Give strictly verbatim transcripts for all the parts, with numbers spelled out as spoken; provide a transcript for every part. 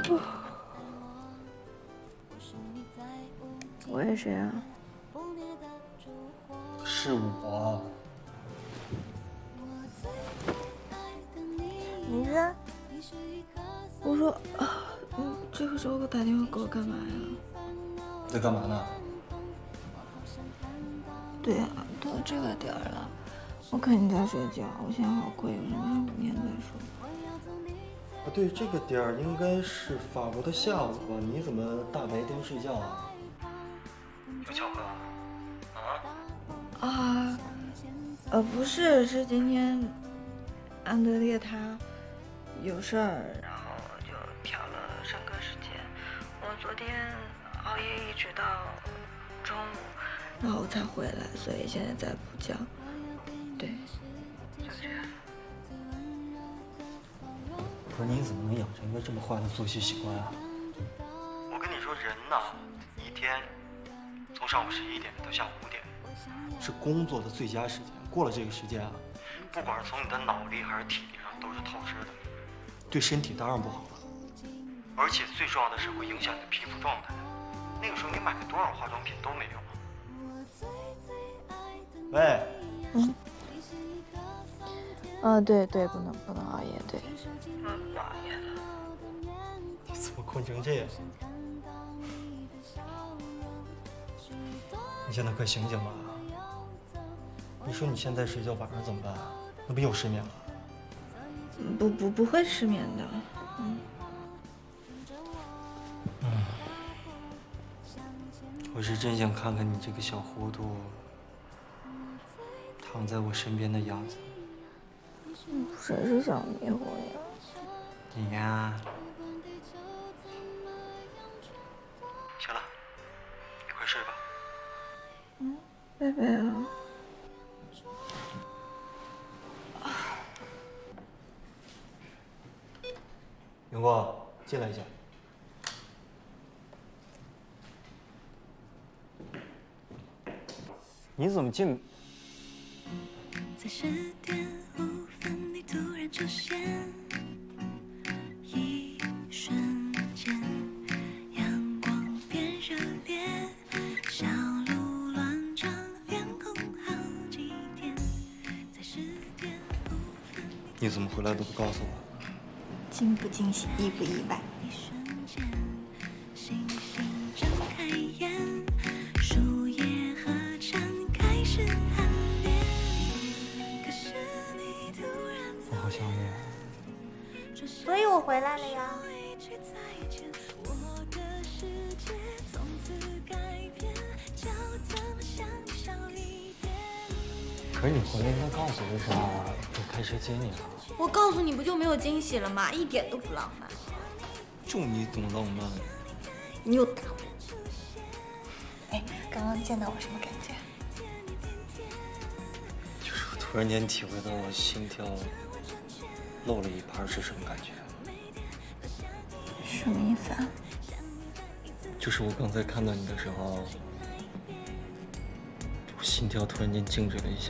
我也是啊。 是我。 你看，我说啊，你这个时候打电话给我干嘛呀？ 在干嘛呢？ 对呀、啊，都这个点儿了，我看你在睡觉，我现在好困，有什么事明天再说。 啊，对，这个点儿应该是法国的下午吧？你怎么大白天睡觉啊？有翘课啊？ 啊，呃，不是，是今天安德烈他有事儿，然后就调了上课时间。我昨天熬夜一直到中午，然后才回来，所以现在在补觉。对，就这样。 不是，你怎么能养成一个这么坏的作息习惯啊？我跟你说，人呐，一天从上午十一点到下午五点，是工作的最佳时间。过了这个时间啊，不管是从你的脑力还是体力上，都是透支的，对身体当然不好了。而且最重要的是会影响你的皮肤状态。那个时候你买多少化妆品都没用。喂。嗯。 啊，对对，不能不能熬夜，对。嗯，不熬夜了。 你怎么困成这样？你现在快醒醒吧！你说你现在睡觉，晚上怎么办？那不又失眠了？ 不不不会失眠的，嗯。 嗯。我是真想看看你这个小糊涂躺在我身边的样子。 谁是小迷糊呀？ 你呀。行了，你快睡吧。 嗯，贝贝啊。 阳光，进来一下。你怎么进？ 在十点五分，你突然出现，一瞬间，阳光变热烈，小鹿乱撞，脸红好几天。在十点五分， 你怎么回来都不告诉我？ 惊不惊喜，意不意外？ 一瞬间，星星睁开眼，树叶合唱开始喊恋。可是你突然我好想你。 所以我回来了呀。 我的世界从此改变，就这么像小一点。 可是你回来应该告诉我一声啊，我开车接你啊。 我告诉你不就没有惊喜了吗？一点都不浪漫。 就你懂浪漫。 你又打我。哎，刚刚见到我什么感觉？ 就是我突然间体会到我心跳漏了一拍是什么感觉。 什么意思啊？ 就是我刚才看到你的时候，我心跳突然间静止了一下，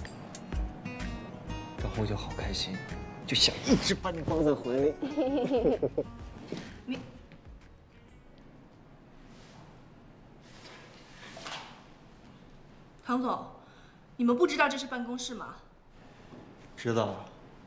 然后我就好开心，就想一直把你抱在怀里。 你， 唐总，你们不知道这是办公室吗？ 知道。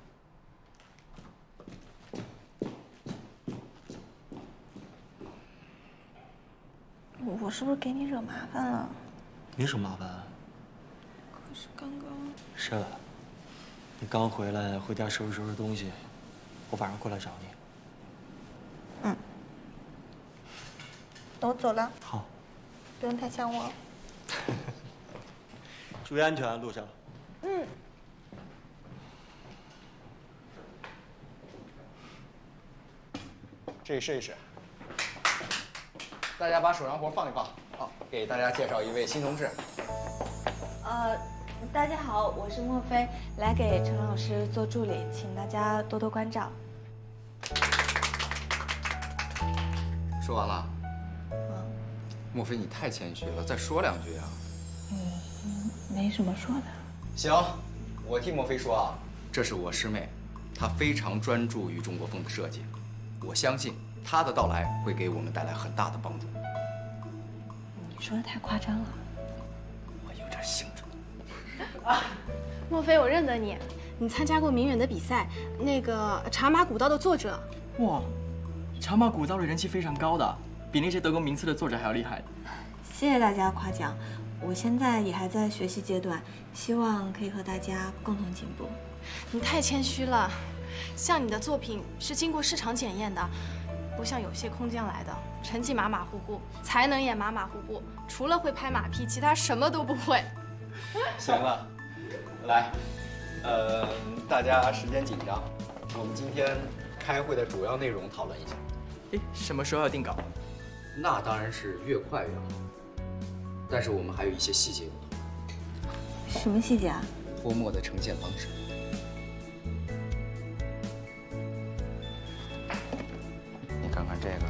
我我是不是给你惹麻烦了？ 没什么麻烦。 可是刚刚…… 是了，你刚回来，回家收拾收拾东西，我晚上过来找你。 嗯。那我走了。 好。 不用太想我。 注意安全，路上。 嗯。 这里试一试。大家把手上活放一放。好，给大家介绍一位新同事。 呃，大家好，我是莫非，来给陈老师做助理，请大家多多关照。 说完了。 嗯。 莫非你太谦虚了，再说两句啊。 嗯，没什么说的。 行，我替莫非说啊，这是我师妹，她非常专注于中国风的设计，我相信他的到来会给我们带来很大的帮助。 你说的太夸张了， 我有点兴奋。 莫非我认得你？你参加过明远的比赛，那个《茶马古道》的作者。 哇，茶马古道的人气非常高的，比那些得过名次的作者还要厉害。 谢谢大家夸奖，我现在也还在学习阶段，希望可以和大家共同进步。 你太谦虚了，像你的作品是经过市场检验的，不像有些空降来的，成绩马马虎虎，才能也马马虎虎，除了会拍马屁，其他什么都不会。 行了，来，呃，大家时间紧张，我们今天开会的主要内容讨论一下。 哎，什么时候要定稿？ 那当然是越快越好，但是我们还有一些细节要讨论。 什么细节啊？ 泼墨的呈现方式。你看看这个。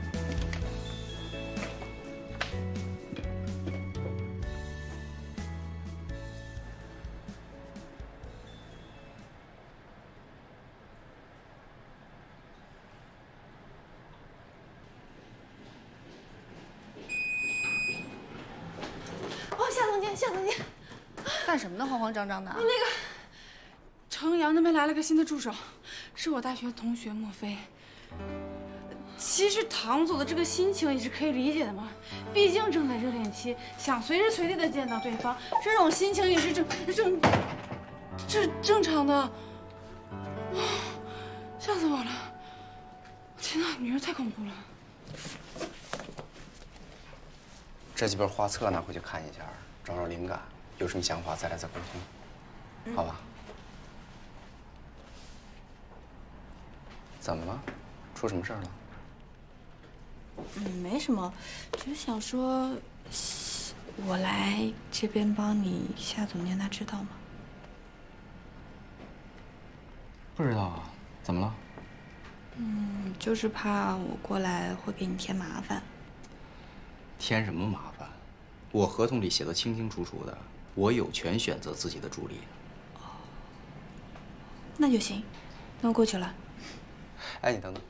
哦，夏总监，夏总监， 干什么呢？慌慌张张的。 那个城阳那边来了个新的助手，是我大学同学莫非。其实唐总的这个心情也是可以理解的嘛，毕竟正在热恋期，想随时随地的见到对方，这种心情也是正正这正常的。啊，吓死我了！天哪，女人太恐怖了。 这几本画册拿回去看一下，找找灵感，有什么想法再来再沟通，好吧？怎么了？出什么事儿了？ 嗯，没什么，只是想说，我来这边帮你，夏总监他知道吗？ 不知道啊，怎么了？ 嗯，就是怕我过来会给你添麻烦。 添什么麻烦？我合同里写的清清楚楚的，我有权选择自己的助理。 哦，那就行，那我过去了。 哎，你等等，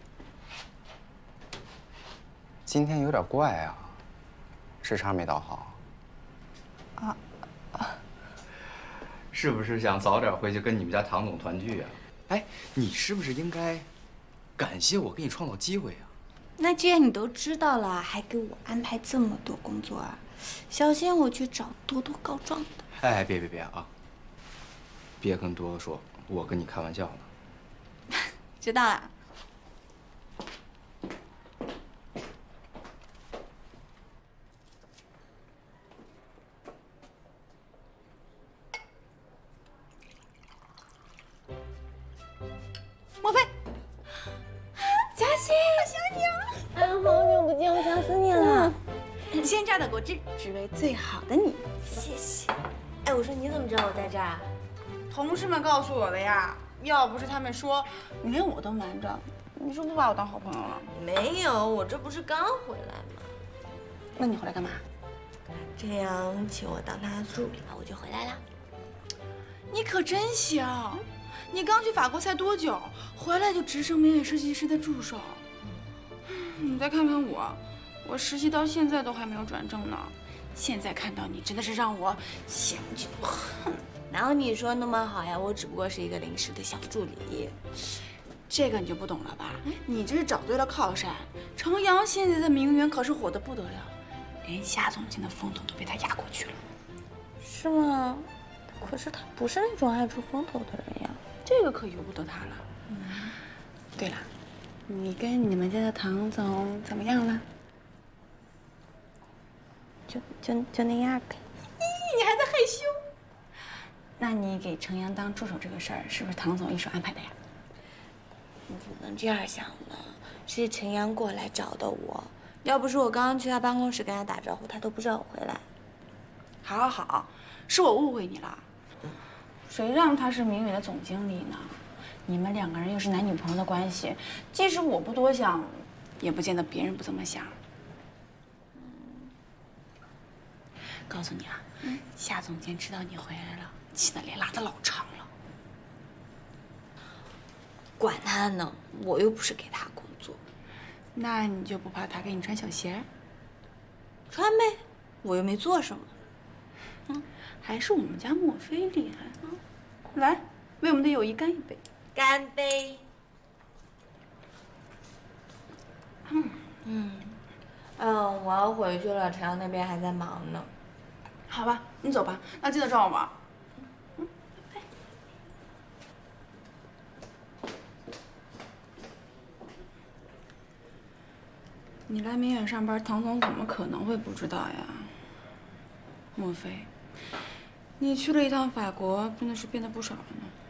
今天有点怪啊，时差没倒好。 啊啊！ 是不是想早点回去跟你们家唐总团聚啊？哎，你是不是应该感谢我给你创造机会啊？ 那既然你都知道了，还给我安排这么多工作啊，小心我去找多多告状的。 哎，别别别啊！别跟多多说，我跟你开玩笑呢。 知道了。 莫非， 嘉欣，想你啊！哎，好久不见，我想死你了。 鲜榨的果汁，只为最好的你。 谢谢。哎，我说你怎么知道我在这儿啊？ 同事们告诉我的呀，要不是他们说，你连我都瞒着，你说不把我当好朋友了？ 没有，我这不是刚回来吗？ 那你回来干嘛？ 这样请我当他的助理，我就回来了。 你可真行！你刚去法国才多久，回来就直升明远设计师的助手。你再看看我，我实习到现在都还没有转正呢。现在看到你，真的是让我想就恨。 哪有你说那么好呀？我只不过是一个临时的小助理。 这个你就不懂了吧？你这是找对了靠山。程阳现在的名媛可是火得不得了，连夏总监的风头都被他压过去了。 是吗？可是他不是那种爱出风头的人呀。 这个可由不得他了。嗯，对了，你跟你们家的唐总怎么样了？ 就就就那样呗。 你还在害羞？那你给程阳当助手这个事儿，是不是唐总一手安排的呀？ 你怎么能这样想呢？是陈阳过来找的我，要不是我刚刚去他办公室跟他打招呼，他都不知道我回来。 好，好，好，是我误会你了。谁让他是明远的总经理呢？你们两个人又是男女朋友的关系，即使我不多想，也不见得别人不这么想。告诉你啊，嗯、夏总监知道你回来了，气得脸拉得老长了。 管他呢，我又不是给他工作。 那你就不怕他给你穿小鞋？ 穿呗，我又没做什么。 嗯，还是我们家墨菲厉害。嗯，来，为我们的友谊干一杯！ 干杯！ 嗯嗯，嗯，我要回去了，陈阳那边还在忙呢。 好吧，你走吧，那记得找我玩。嗯，拜拜。你来明远上班，唐总怎么可能会不知道呀？莫非，你去了一趟法国，真的是变得不少了呢？